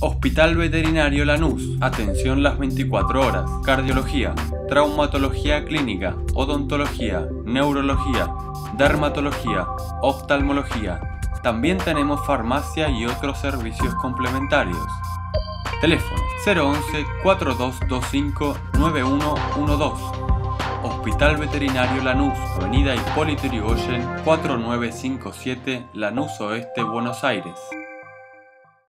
Hospital Veterinario Lanús, atención las 24 horas, cardiología, traumatología clínica, odontología, neurología, dermatología, oftalmología. También tenemos farmacia y otros servicios complementarios. Teléfono 011 4225 9112. Hospital Veterinario Lanús, Avenida Hipólito Yrigoyen 4957, Lanús Oeste, Buenos Aires.